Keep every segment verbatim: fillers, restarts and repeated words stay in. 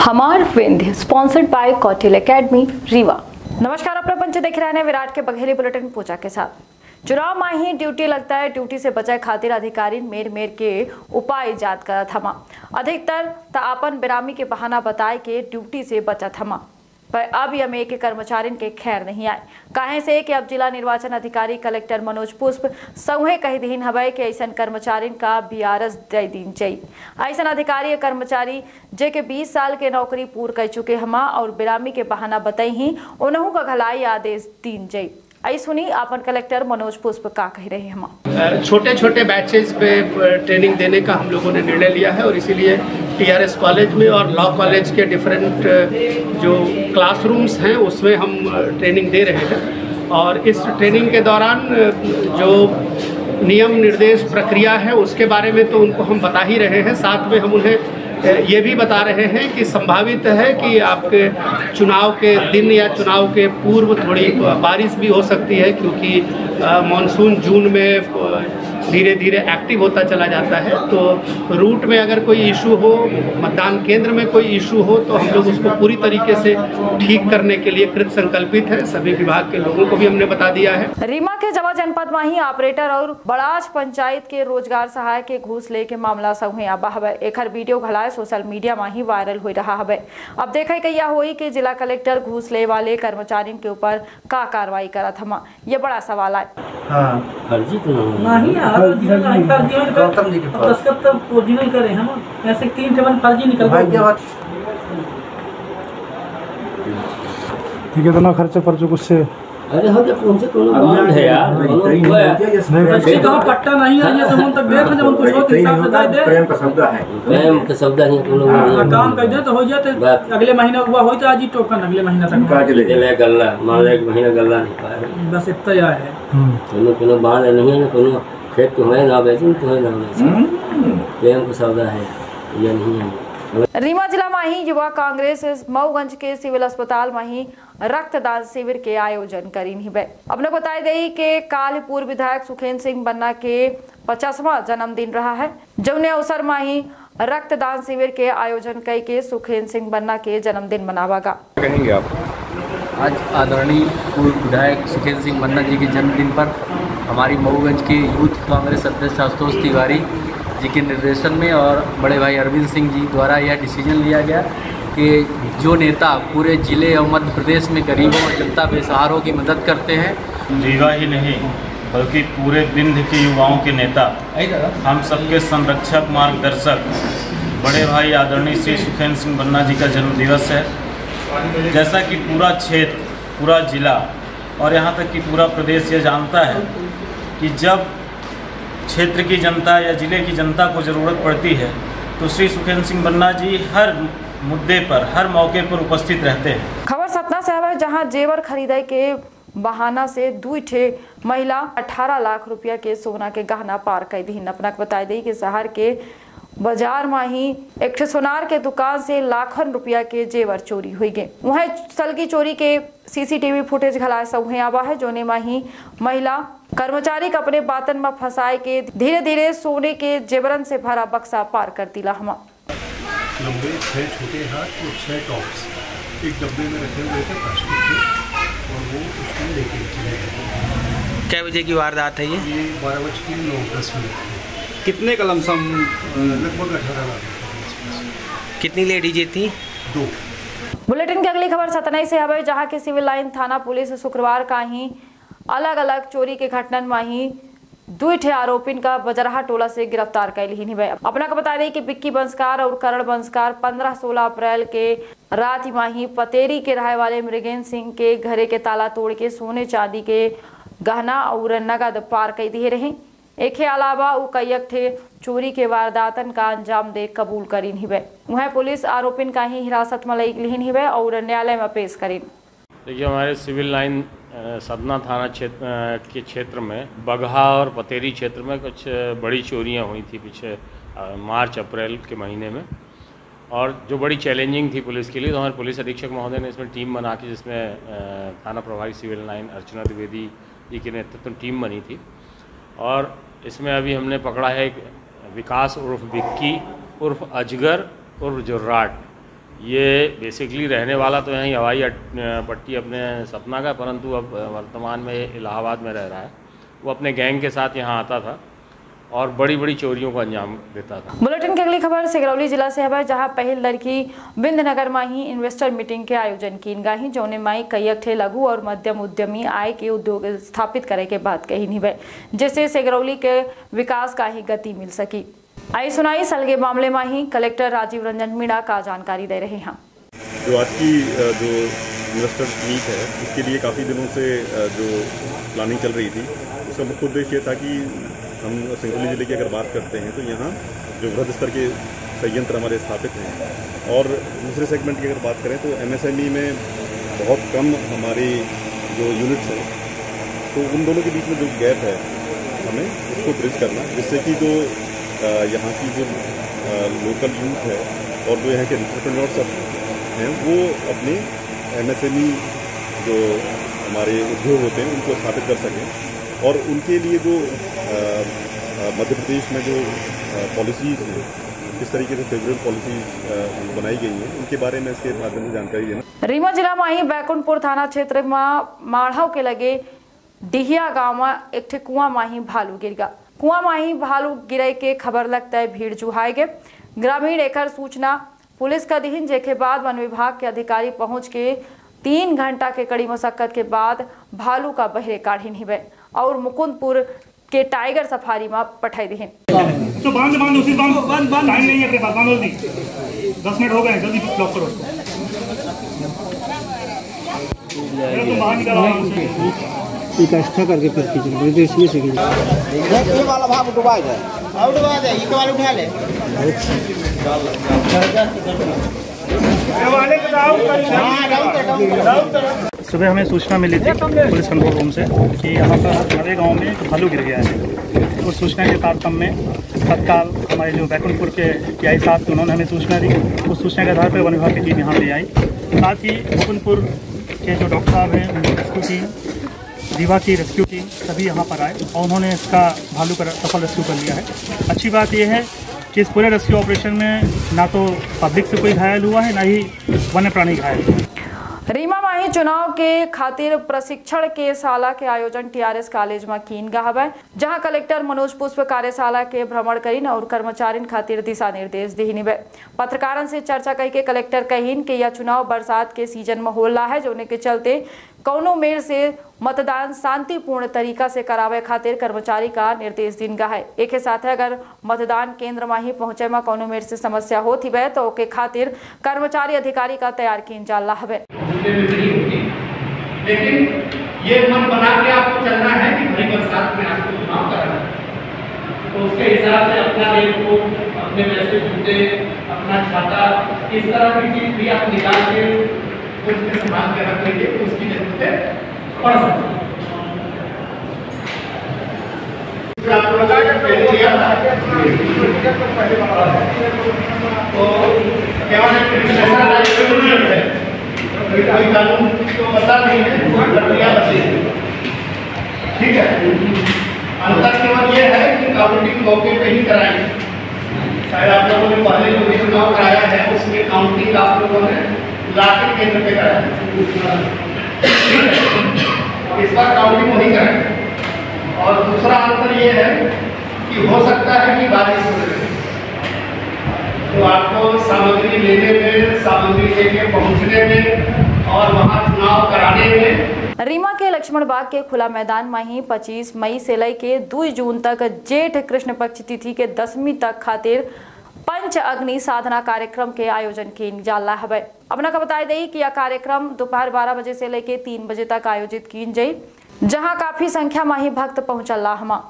हमार Vindhya sponsored by Kautilya academy Rewa. नमस्कार, अपना पंच देख रहे हैं विराट के बघेली बुलेटिन पूजा के साथ। चुनाव में ही ड्यूटी लगता है, ड्यूटी से बचाए खातिर अधिकारी मेर मेर के उपाय इजाद करत हमा। अधिकतर त अपन बेरामी के बहाना बताए के ड्यूटी से बचत हमा, पर अब यह में के कर्मचारियों के खैर नहीं आए। काहे से कि अब जिला निर्वाचन अधिकारी कलेक्टर मनोज पुष्प सौहे कही दीन हवे कि ऐसा कर्मचारियों का बीआरएस दे दीन चाहिए। ऐसा अधिकारी कर्मचारी जे के बीस साल के नौकरी पूर कर चुके हमा और बेरामी के बहाना बताई ही उन्हों का घलाई आदेश दीन चाहिए। आई सुनी अपन कलेक्टर मनोज पुष्प का कह रहे हैं। हम छोटे छोटे बैचेस पे ट्रेनिंग देने का हम लोगों ने निर्णय लिया है और इसीलिए टीआरएस कॉलेज में और लॉ कॉलेज के डिफरेंट जो क्लासरूम्स हैं उसमें हम ट्रेनिंग दे रहे हैं। और इस ट्रेनिंग के दौरान जो नियम निर्देश प्रक्रिया है उसके बारे में तो उनको हम बता ही रहे हैं, साथ में हम उन्हें ये भी बता रहे हैं कि संभावित है कि आपके चुनाव के दिन या चुनाव के पूर्व थोड़ी बारिश भी हो सकती है, क्योंकि मानसून जून में धीरे धीरे एक्टिव होता चला जाता है। तो रूट में अगर कोई इशू हो, मतदान केंद्र में कोई इशू हो, तो हम लोग उसको पूरी तरीके से ठीक करने के लिए कृत संकल्पित है। सभी विभाग के लोगों को भी हमने बता दिया है। रीवा के जवा जनपद में ही ऑपरेटर और बड़ाज पंचायत के रोजगार सहायक के घूस ले के मामला सहुए आबा हवे। एकर वीडियो घलाए सोशल मीडिया में ही वायरल हो रहा हवे। अब देखे कैया हुई कि जिला कलेक्टर घूस ले वाले कर्मचारियों के ऊपर का कार्रवाई करत हमा, ये बड़ा सवाल है। हाँ, फर्जी तो नहीं यार, गौतम जी के पास दस्खत तो ओरिजिनल करे हम, ऐसे तीन टेबल फर्जी निकल गए। ठीक है, इतना खर्चा पर जो कुछ से अरे हम तो कौन से कौन बॉन्ड है यार, बच्चे का पट्टा नहीं है, ये समझ तक देख जब कुछ हो हिसाब से दे। प्रेम का शब्द है, प्रेम का शब्द है कोनो काम कर दे तो हो जाते। अगले महीना हुआ हो तो आज ही टोकन अगले महीना तक काट ले ले गल्ला, मान ले एक महीना गल्ला नहीं पाए, बस इतना ही है। कोनो कोनो बांध नहीं है ना, कोनो खेत तो है ना, बेचूं तो है ना, प्रेम का शब्द है, ये नहीं है। रीवा जिला में ही युवा कांग्रेस मऊगंज के सिविल अस्पताल में ही रक्तदान शिविर के आयोजन करी हिबे। अपने बताई दे कि काल पूर्व विधायक सुखेंद्र सिंह बन्ना के पचासवां जन्मदिन रहा है, जौने अवसर में ही रक्तदान शिविर के आयोजन कई के सुखेंद्र सिंह बन्ना के जन्मदिन मनावागा। कहेंगे आप? आज आदरणीय पूर्व विधायक सुखेंद्र सिंह बन्ना जी के जन्मदिन पर हमारी मऊगंज के यूथ कांग्रेस अध्यक्ष आशुतोष तिवारी जी के निर्देशन में और बड़े भाई अरविंद सिंह जी द्वारा यह डिसीजन लिया गया कि जो नेता पूरे जिले और मध्य प्रदेश में गरीबों और जनता बेसहारों की मदद करते हैं, रीवा ही नहीं बल्कि पूरे विंध्य के युवाओं के नेता, हम सबके संरक्षक मार्गदर्शक बड़े भाई आदरणीय श्री सुखेंद्र सिंह बन्ना जी का जन्म दिवस है। जैसा कि पूरा क्षेत्र, पूरा जिला और यहाँ तक कि पूरा प्रदेश ये जानता है कि जब क्षेत्र की जनता या जिले की जनता को ज़रूरत पड़ती है तो श्री सुखेंद्र सिंह बन्ना जी हर मुद्दे पर, हर मौके पर उपस्थित रहते हैं। खबर सतना से है, जहां जेवर खरीदे के बहाना से दू ठे महिला अठारह लाख रुपया के सोना के गहना पार कर दी। अपना बताई दी कि शहर के बाजार में ही एक सोनार के दुकान से लाखन रुपया के जेवर चोरी हुई गए। वहीं सलगी चोरी के सीसीटीवी फुटेज घलाए सहुए आवा है, जोने में ही महिला कर्मचारी का अपने बातन में फंसाए के धीरे धीरे सोने के जेवरन से भरा बक्सा पार कर दिला। हम लंबे छह छोटे हाथ और छह टॉप्स एक डब्बे में रखे हुए थे प्लास्टिक के, और वो उसको लेके चले गए। क्या बजे की वारदात है ये? ये बारह बज के नौ दस मिनट। कितने का लमसम? लगभग अठारह लाख। कितनी लेडीज थी? दो। बुलेटिन की अगली खबर सतनाई से है, जहाँ के सिविल लाइन थाना पुलिस शुक्रवार का ही अलग अलग चोरी के घटनन में ही दो ठे आरोपिन का बजरहा टोला से गिरफ्तार कर ली है। अपना को बता दें कि बिक्की बंसकार और करण बंसकार पंद्रह सोलह अप्रैल के रात में ही पतेरी के रहने वाले मृगेंद्र सिंह के घरे के ताला तोड़ के सोने चांदी के गहना और नगद पार कर दिए रहे। एक के अलावा वो कई थे चोरी के वारदातन का अंजाम दे कबूल करीन हिबे। वह पुलिस आरोपिन का ही हिरासत में ले लिहिन हिबे और न्यायालय में पेश करीन। देखिए, हमारे सिविल लाइन सतना थाना क्षेत्र के क्षेत्र में बगहा और पतेरी क्षेत्र में कुछ बड़ी चोरियां हुई थी पिछले मार्च अप्रैल के महीने में, और जो बड़ी चैलेंजिंग थी पुलिस के लिए। तो हमारे पुलिस अधीक्षक महोदय ने इसमें टीम बना के, जिसमें थाना प्रभारी सिविल लाइन अर्चना द्विवेदी जी के नेतृत्व में टीम बनी थी, और इसमें अभी हमने पकड़ा है एक विकास उर्फ विक्की उर्फ अजगर उर्फ जुर्राट। ये बेसिकली रहने वाला तो यहीं हवाई पट्टी अपने सतना का, परंतु अब वर्तमान में इलाहाबाद में रह रहा है। वो अपने गैंग के साथ यहाँ आता था और बड़ी बड़ी चोरियों को अंजाम देता था। बुलेटिन की अगली खबर सिगरौली जिला से है, जहां पहल लड़की बिंदनगर माही इन्वेस्टर मीटिंग के आयोजन की गई, जौने माई कई अठे लघु और मध्यम उद्यमी आय के उद्योग स्थापित करे के बात कही नहीं, जिससे सिगरौली के विकास का ही गति मिल सकी। आई सुनाई सलगे मामले में ही कलेक्टर राजीव रंजन मीणा का जानकारी दे रहे हैं। जो आज की जो इन्वेस्टर मीट है, इसके लिए काफ़ी दिनों से जो प्लानिंग चल रही थी, उसका मुख्य उद्देश्य ये था कि हम सिंगरौली जिले की अगर बात करते हैं तो यहाँ जो वृहद स्तर के संयंत्र हमारे स्थापित हैं, और दूसरे सेगमेंट की अगर बात करें तो एमएसएमई में बहुत कम हमारी जो यूनिट्स हैं, तो उन दोनों के बीच में जो गैप है हमें उसको ब्रिज करना, जिससे कि जो यहाँ की जो लोकल यूथ है और जो यहाँ के एंटरप्रेन्योर्स हैं वो अपने एमएसएमई जो हमारे उद्योग होते हैं उनको स्थापित कर सकें। और उनके लिए जो मध्य प्रदेश में जो पॉलिसीज़ हैं, किस तरीके से फेवरेबल पॉलिसीज़ बनाई गई हैं, उनके बारे में इसके माध्यम से जानकारी देना। रीवा जिला में ही बैकुंठपुर थाना क्षेत्र में माढ़व के लगे डिहिया गांव में एक ठे कुआं में ही भालू गिर गया। कुआं में ही भालू गिरे के खबर लगता है भीड़ जुहाए गए। ग्रामीण एकर सूचना पुलिस का दीहिन, जेके बाद वन विभाग के अधिकारी पहुंच के तीन घंटा के कड़ी मशक्कत के बाद भालू का बहरे काढ़ी निभे और मुकुंदपुर के टाइगर सफारी में पठाई दी। तो बांध बांध उसी बांध बांध बांध टाइम नहीं है अपने पास, बांध जल्दी, दस मिनट हो गए, जल्दी ब्लॉक करो उसको। तो बाहर निकालो इकट्ठा करके फिर कीजिए, तो इसमें से कीजिए। ये वाला भाग डुबा जाए, अब डुबा जाए, ये वाला उठा ले। सुबह हमें सूचना मिली थी पुलिस कंट्रोल रूम से कि यहाँ पर हमारे गांव में एक भालू गिर गया है। उस सूचना के तारतम्य में तत्काल हमारे जो बैकुंठपुर के टीआई साहब थे, उन्होंने हमें सूचना दी। उस सूचना के आधार पर वन विभाग की टीम यहाँ पे आई। साथ ही मुकुंदपुर के जो डॉक्टर साहब हैं, उनकी रेस्क्यू टीम, रीवा की रेस्क्यू टीम, सभी यहाँ पर आए और उन्होंने इसका भालू का सफल रेस्क्यू कर लिया है। अच्छी बात यह है कि इस पूरे रेस्क्यू ऑपरेशन में ना तो पब्लिक से कोई घायल हुआ है, ना ही वन्य प्राणी घायल हुआ है। रीवा माही चुनाव के खातिर प्रशिक्षण के शाला के आयोजन टीआरएस कॉलेज में कीन गए, जहां कलेक्टर मनोज पुष्प कार्यशाला के भ्रमण करीन और कर्मचारियों खातिर दिशा निर्देश दी। पत्रकारों से चर्चा कही के कलेक्टर कहीन कि यह चुनाव बरसात के सीजन में हो रहा है, जोने के चलते कौनो मेर से मतदान शांतिपूर्ण तरीका से करावे खातिर कर्मचारी का निर्देश दिन गा है। एक साथ अगर मतदान केंद्र में ही पहुंचे में कौनो मेर से समस्या होती है तो ओके खातिर कर्मचारी अधिकारी का तैयार किन जा रहा है। लेकिन ये मन बना के आपको चलना है कि भरी बरसात में आपको चुनाव करना है, तो उसके हिसाब से अपना रेनकोट, अपने पैसे जूते, अपना छाता, इस तरह की चीज भी आप निकाल के कुछ के संभाल के रख लेंगे तो उसकी जरूरत पड़ सकती है। आप लोगों ने पहले लिया था तो क्या है, कोई कानून तो पता नहीं है, प्रक्रिया बची है। ठीक है, अंतर केवल ये है कि काउंटिंग मौके पे ही कराएंगे। शायद आप लोगों ने पहले जो भी चुनाव कराया है उसमें काउंटिंग आप लोगों ने लाके केंद्र पे कराया, इस बार काउंटिंग वही कराएंगे। और दूसरा अंतर ये है कि हो सकता है कि बारिश हो रही है, तो आपको सामग्री लेने में, सामग्री लेके पहुंचने में और वहां चुनाव कराने में। रीवा के लक्ष्मण बाग के खुला मैदान में ही पच्चीस मई से लेके दो जून तक जेठ कृष्ण पक्ष तिथि के दसवीं तक खातिर पंच अग्नि साधना कार्यक्रम के आयोजन की जाला है। अपना का बताई दी कि यह कार्यक्रम दोपहर बारह बजे से लेके तीन बजे तक आयोजित की जाये, जहां काफी संख्या में ही भक्त पहुंचल हमा।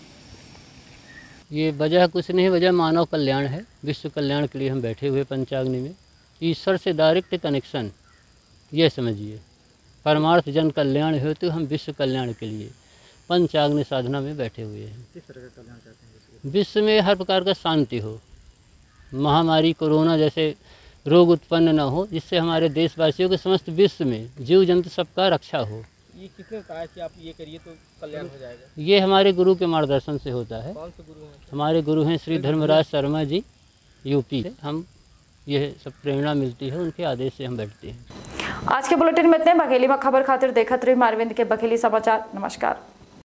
ये वजह कुछ नहीं, वजह मानव कल्याण है। विश्व कल्याण के लिए हम बैठे हुए पंचाग्नि में, ईश्वर से डायरेक्ट कनेक्शन, ये समझिए। परमार्थ जन कल्याण हो तो हम विश्व कल्याण के लिए पंचाग्नि साधना में बैठे हुए हैं। किस तरह का कल्याण चाहते हैं? विश्व में हर प्रकार का शांति हो, महामारी कोरोना जैसे रोग उत्पन्न न हो, जिससे हमारे देशवासियों के समस्त विश्व में जीव जंतु सबका रक्षा हो। ये किसने कहा कि आप ये करिए तो कल्याण हो जाएगा? ये हमारे गुरु के मार्गदर्शन से होता है। कौन से गुरु हैं? हमारे गुरु हैं श्री धर्मराज शर्मा जी, यूपी से। हम यह सब प्रेरणा मिलती है, उनके आदेश से हम बैठते हैं। आज के बुलेटिन में इतने। बघेली में खबर खातिर देखत रही मारविंद के बघेली समाचार। नमस्कार।